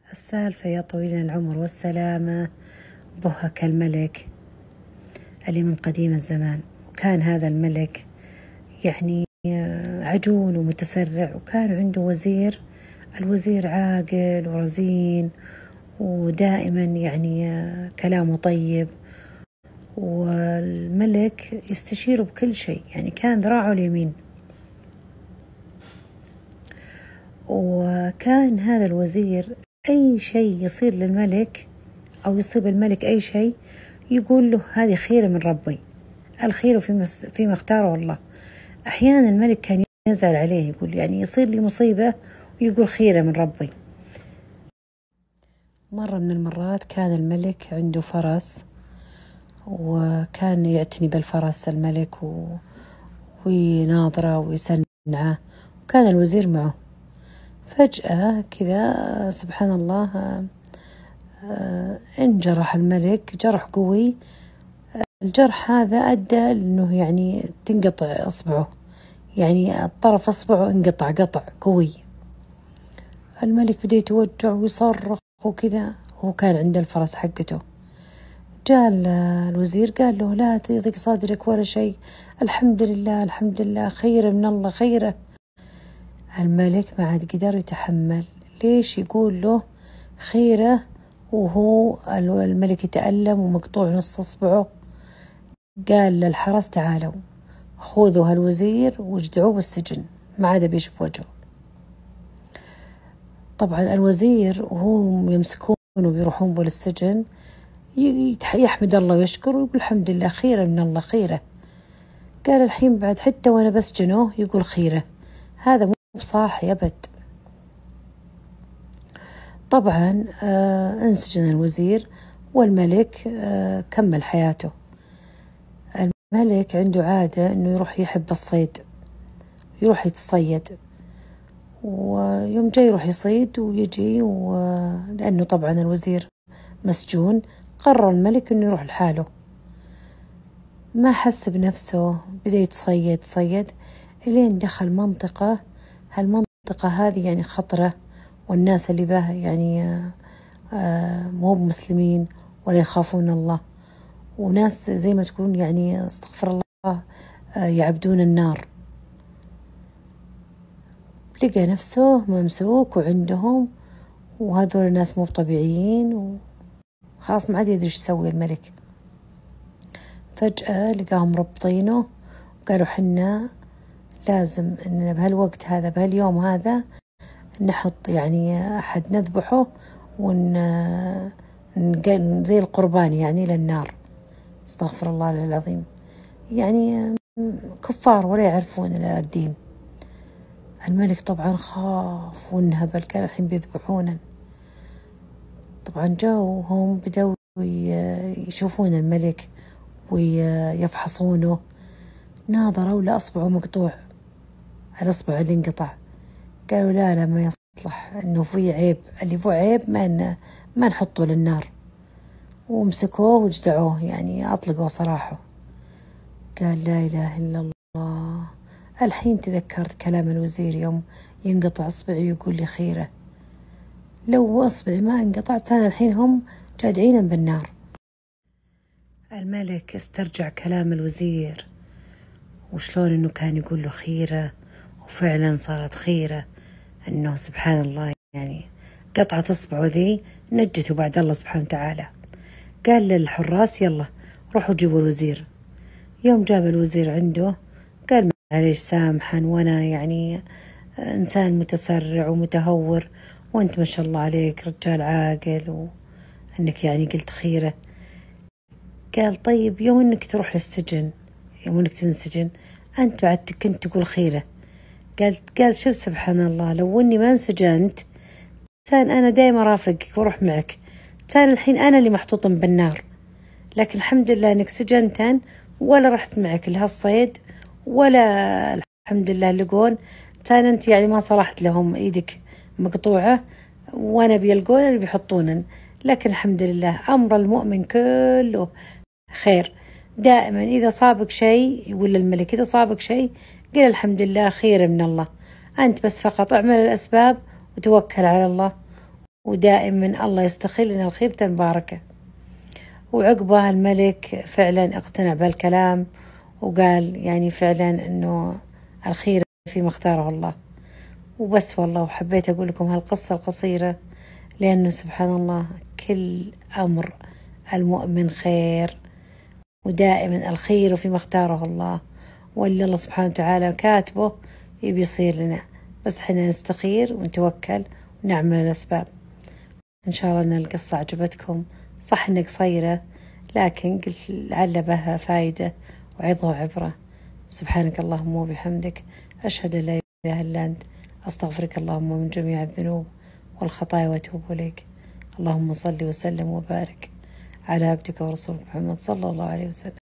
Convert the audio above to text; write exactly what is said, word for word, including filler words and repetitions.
السالفة يا طويل العمر والسلامة بهك الملك اللي من قديم الزمان. وكان هذا الملك يعني عجول ومتسرع، وكان عنده وزير. الوزير عاقل ورزين ودائما يعني كلامه طيب، والملك يستشيره بكل شيء، يعني كان ذراعه اليمين. وكان هذا الوزير أي شيء يصير للملك أو يصيب الملك أي شيء يقول له هذه خيرة من ربي، الخير فيما فيما اختاره الله. أحيانا الملك كان يزعل عليه، يقول يعني يصير لي مصيبة ويقول خيرة من ربي. مرة من المرات كان الملك عنده فرس، وكان يعتني بالفرس الملك و... ويناظره ويسنعه، وكان الوزير معه. فجأة كذا سبحان الله انجرح الملك جرح قوي. الجرح هذا أدى أنه يعني تنقطع إصبعه، يعني طرف إصبعه انقطع قطع قوي. الملك بدأ يتوجع ويصرخ وكذا، هو كان عند الفرس حقته. جاء الوزير قال له لا تضيق صدرك ولا شيء، الحمد لله الحمد لله، خير من الله خيره. الملك ما عاد قدر يتحمل، ليش يقول له خيره وهو الملك يتألم ومقطوع نص إصبعه؟ قال للحرس تعالوا خذوا هالوزير واجدعوه بالسجن، ما عاد بيشوف وجهه. طبعا الوزير وهو يمسكونه ويروحون به للسجن يحمد الله ويشكر ويقول الحمد لله خيره من الله خيره. قال الحين بعد حتى وانا بسجنه يقول خيره، هذا مو بصاحي أبد. طبعا آه انسجن الوزير، والملك آه كمل حياته. الملك عنده عادة انه يروح يحب الصيد، يروح يتصيد، ويوم جاي يروح يصيد ويجي، ولأنه طبعا الوزير مسجون قرر الملك انه يروح لحاله. ما حس بنفسه، بدأ يتصيد صيد الين دخل منطقة. هالمنطقة هذه يعني خطرة، والناس اللي بها يعني مو مسلمين ولا يخافون الله، وناس زي ما تكون يعني استغفر الله يعبدون النار. لقى نفسه ممسوك وعندهم، وهذول الناس مو طبيعيين، وخلاص ما عاد يدري ايش يسوي الملك. فجأة لقاهم ربطينه وقالوا حنا لازم ان بهالوقت هذا بهاليوم هذا نحط يعني أحد نذبحه ون زي القربان يعني للنار. استغفر الله العظيم، يعني كفار ولا يعرفون الدين. الملك طبعا خاف وانهبل، كان الحين بيذبحونا. طبعا جاءوا هم بدأوا يشوفون الملك ويفحصونه، ناظروا لأصبعه مقطوع، الأصبع اللي انقطع. قالوا لا لا ما يصلح، انه في عيب، اللي فيه عيب ما ما نحطه للنار. ومسكوه وجدعوه، يعني اطلقوا سراحه. قال لا اله الا الله، الحين تذكرت كلام الوزير يوم ينقطع اصبعي ويقول لي خيره، لو اصبعي ما انقطعت انا الحين هم جادعين بالنار. الملك استرجع كلام الوزير وشلون انه كان يقول له خيره، وفعلا صارت خيره، انه سبحان الله يعني قطعة اصبعه ذي نجته بعد الله سبحانه وتعالى. قال للحراس يلا روحوا جيبوا الوزير. يوم جاب الوزير عنده قال معليش سامحا، وانا يعني انسان متسرع ومتهور، وانت ما شاء الله عليك رجال عاقل وانك يعني قلت خيره. قال طيب يوم انك تروح للسجن، يوم انك تنسجن انت بعد كنت تقول خيره. قال قال شوف سبحان الله، لو اني ما انسجنت كان انا دايما رافقك واروح معك، كان الحين انا اللي محطوط بالنار. لكن الحمد لله انك سجنتن ولا رحت معك لهالصيد، ولا الحمد لله لقون، كان انت يعني ما صلحت لهم، ايدك مقطوعه وانا بيلقون اللي بيحطونن. لكن الحمد لله امر المؤمن كله خير. دائما اذا صابك شيء يقول للملك اذا صابك شيء قل الحمد لله خير من الله، أنت بس فقط اعمل الأسباب وتوكل على الله. ودائما الله يستخيل لنا الخير تنباركه. وعقبها الملك فعلا اقتنع بالكلام وقال يعني فعلا انه الخير فيما اختاره الله. وبس والله، وحبيت اقول لكم هالقصة القصيرة لانه سبحان الله كل امر المؤمن خير، ودائما الخير فيما اختاره الله، واللي الله سبحانه وتعالى كاتبه يبي يصير لنا، بس احنا نستخير ونتوكل ونعمل الاسباب. ان شاء الله ان القصة عجبتكم. صح انها قصيرة لكن قلت لعل بها فايدة وعظة وعبرة. سبحانك اللهم وبحمدك، أشهد أن لا إله إلا أنت، أستغفرك اللهم من جميع الذنوب والخطايا وأتوب إليك. اللهم صل وسلم وبارك على عبدك ورسولك محمد صلى الله عليه وسلم.